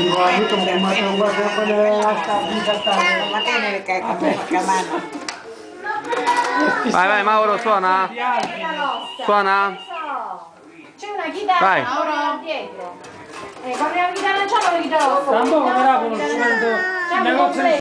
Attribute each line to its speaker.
Speaker 1: Vai, vai Mauro, suona. Suona.
Speaker 2: C'è una chitarra Mauro dietro. Con la chitarra gialla o la chitarra rossa?
Speaker 3: Tampoco, però, con lo strumento.